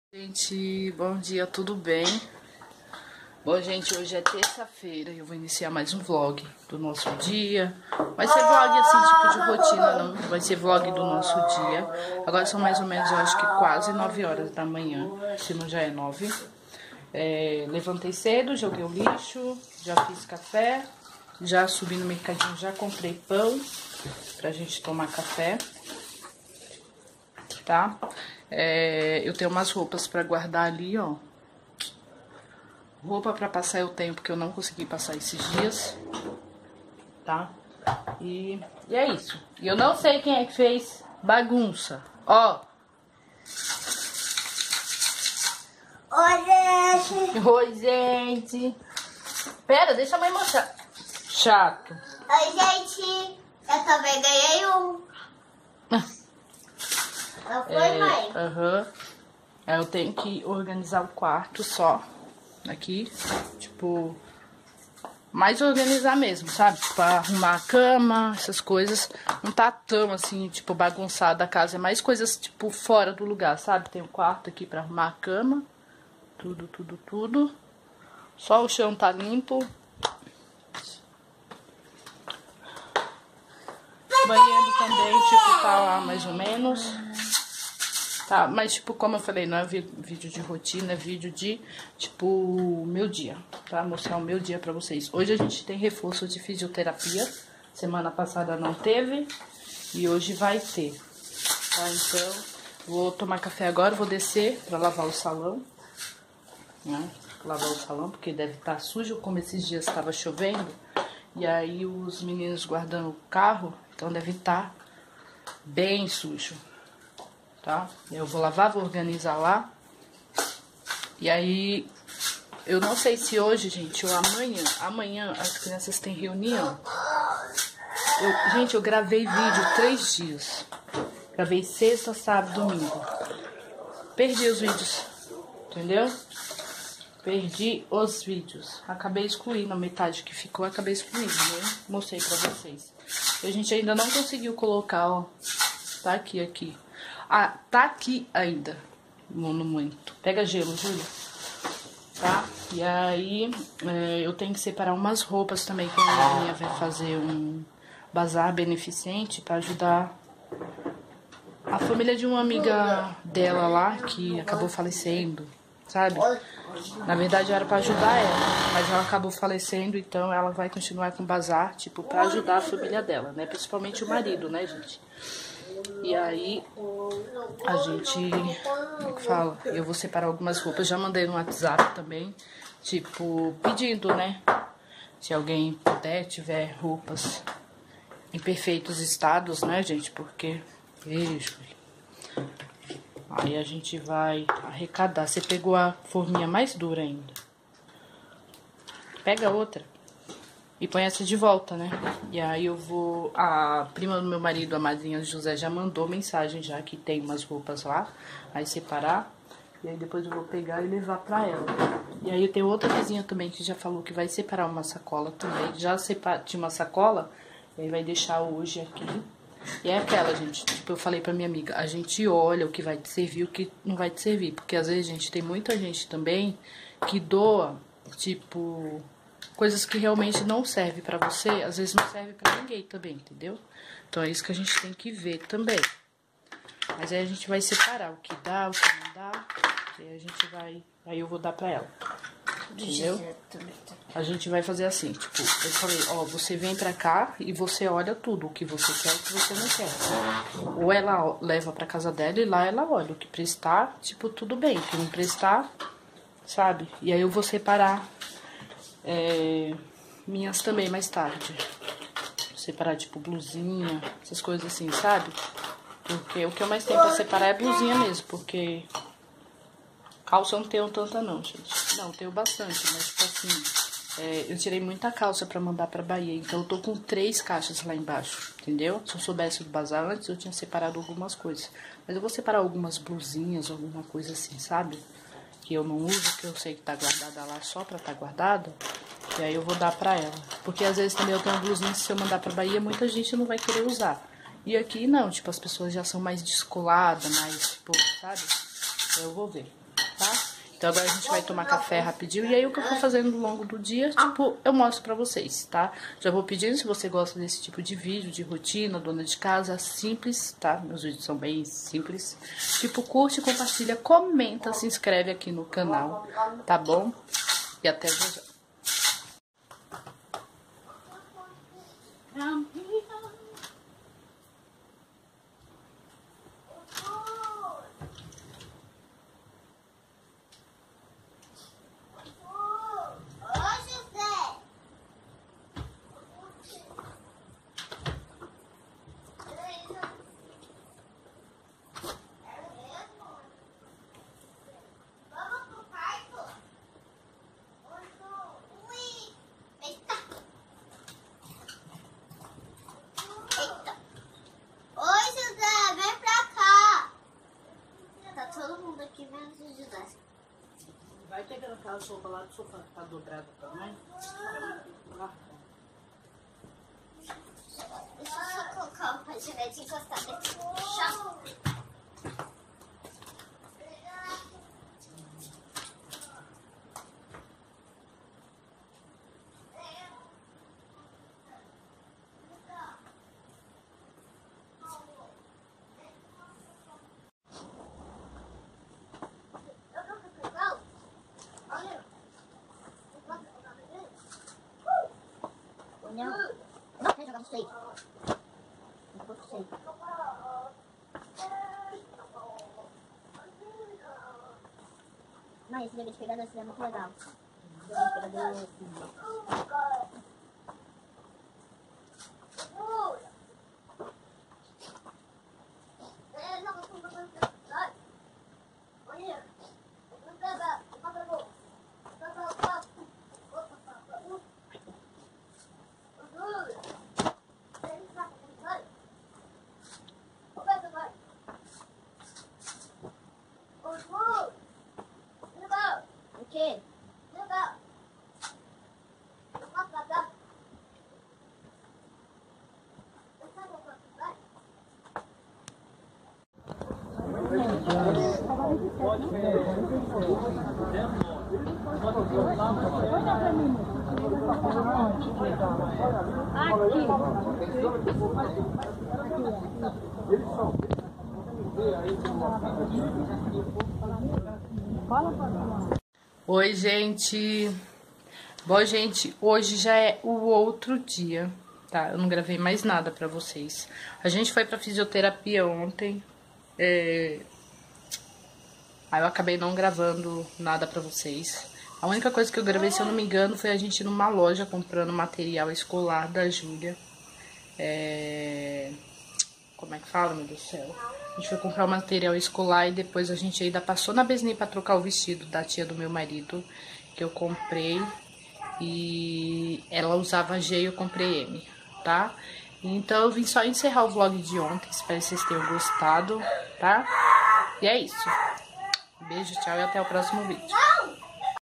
Gente, bom dia, tudo bem? Bom, gente, hoje é terça-feira e eu vou iniciar mais um vlog do nosso dia. Vai ser vlog assim, tipo de rotina, não. Vai ser vlog do nosso dia. Agora são mais ou menos, eu acho que quase 9 horas da manhã, se não já é 9. Levantei cedo, joguei o lixo, já fiz café, já subi no mercadinho, já comprei pão pra gente tomar café, tá? Eu tenho umas roupas pra guardar ali, ó. Roupa pra passar eu tenho, porque eu não consegui passar esses dias, tá? E é isso. E eu não sei quem é que fez bagunça, ó. Oi, gente. Oi, gente. Pera, deixa a mãe mostrar. Chato. Oi, gente. Eu também ganhei um. Não foi, mãe? Aham. Eu tenho que organizar o quarto só. Aqui, tipo, mais organizar mesmo, sabe? Tipo, arrumar a cama, essas coisas. Não tá tão assim, tipo, bagunçada a casa. É mais coisas, tipo, fora do lugar, sabe? Tem um quarto aqui pra arrumar a cama. Tudo. Só o chão tá limpo. O banheiro também, tipo, tá lá mais ou menos. Tá, mas tipo, como eu falei, não é vídeo de rotina, é vídeo de, tipo, meu dia, tá? Mostrar o meu dia pra vocês. Hoje a gente tem reforço de fisioterapia, semana passada não teve e hoje vai ter, tá? Então, vou tomar café agora, vou descer pra lavar o salão, né? Lavar o salão, porque deve estar sujo, como esses dias estava chovendo, e aí os meninos guardando o carro, então deve estar bem sujo. Tá? Eu vou lavar, vou organizar lá. E aí, eu não sei se hoje, gente, ou amanhã as crianças têm reunião. Gente, eu gravei vídeo 3 dias. Gravei sexta, sábado, domingo. Perdi os vídeos, entendeu? Perdi os vídeos. Acabei excluindo a metade que ficou, acabei excluindo, né? Mostrei pra vocês. E a gente ainda não conseguiu colocar, ó. Tá aqui. Ah, tá aqui ainda, no monumento. Pega gelo, Júlia. Tá? E aí, eu tenho que separar umas roupas também, que a minha vai fazer um bazar beneficente pra ajudar a família de uma amiga dela lá, que acabou falecendo, sabe? Na verdade, era pra ajudar ela, mas ela acabou falecendo, então ela vai continuar com o bazar, tipo, pra ajudar a família dela, né? Principalmente o marido, né, gente? E aí, a gente, como é que fala? Eu vou separar algumas roupas, já mandei no WhatsApp também, tipo, pedindo, né? Se alguém puder, tiver roupas em perfeitos estados, né, gente? Porque, beijo. Aí a gente vai arrecadar. Você pegou a forminha mais dura ainda. Pega outra. E põe essa de volta, né? E aí eu vou... A prima do meu marido, a madrinha José, já mandou mensagem já que tem umas roupas lá. Aí separar. E aí depois eu vou pegar e levar pra ela. E aí eu tenho outra vizinha também que já falou que vai separar uma sacola também. Já tinha uma sacola. E aí vai deixar hoje aqui. E é aquela, gente, tipo, eu falei pra minha amiga, a gente olha o que vai te servir e o que não vai te servir. Porque às vezes, gente, tem muita gente também que doa, tipo... coisas que realmente não servem pra você, às vezes não serve pra ninguém também, entendeu? Então é isso que a gente tem que ver também. Mas aí a gente vai separar o que dá, o que não dá. E aí a gente vai... Aí eu vou dar pra ela. Entendeu? A gente vai fazer assim, tipo, eu falei, ó, você vem pra cá e você olha tudo, o que você quer e o que você não quer. Ou ela leva pra casa dela e lá ela olha o que prestar, tipo, tudo bem. O que não prestar, sabe? E aí eu vou separar... minhas também mais tarde. Separar tipo blusinha, essas coisas assim, sabe? Porque o que eu mais tenho pra separar é blusinha mesmo, porque calça eu não tenho tanta não, gente. Não, tenho bastante, mas tipo assim, eu tirei muita calça pra mandar pra Bahia, então eu tô com 3 caixas lá embaixo, entendeu? Se eu soubesse do bazar antes, eu tinha separado algumas coisas. Mas eu vou separar algumas blusinhas, alguma coisa assim, sabe? Que eu não uso, que eu sei que tá guardada lá só pra tá guardada. E aí eu vou dar pra ela. Porque às vezes também eu tenho blusinha, se eu mandar pra Bahia, muita gente não vai querer usar. E aqui não, tipo, as pessoas já são mais descoladas, mais, tipo, sabe? Então eu vou ver. Então agora a gente vai tomar café rapidinho. E aí o que eu for fazendo ao longo do dia, tipo, eu mostro pra vocês, tá? Já vou pedindo se você gosta desse tipo de vídeo, de rotina, dona de casa, simples, tá? Meus vídeos são bem simples. Tipo, curte, compartilha, comenta, se inscreve aqui no canal, tá bom? E até já. Vai pegando aquela sopa lá do sofá que tá dobrada também. Deixa eu só colocar o patinete encostado aqui no chão. Não quer jogar no seio. Um pouco seio. Mas esse bebê de pegador é muito legal. Bebê de pegador. Okay. Oi, gente. Bom, gente, hoje já é o outro dia, tá? Eu não gravei mais nada pra vocês. A gente foi pra fisioterapia ontem. Aí eu acabei não gravando nada pra vocês. A única coisa que eu gravei, se eu não me engano, foi a gente ir numa loja comprando material escolar da Júlia. Como é que fala, meu Deus do céu? A gente foi comprar o material escolar e depois a gente ainda passou na Besni pra trocar o vestido da tia do meu marido, que eu comprei. E ela usava G e eu comprei M, tá? Então eu vim só encerrar o vlog de ontem. Espero que vocês tenham gostado, tá? E é isso. Beijo, tchau e até o próximo vídeo.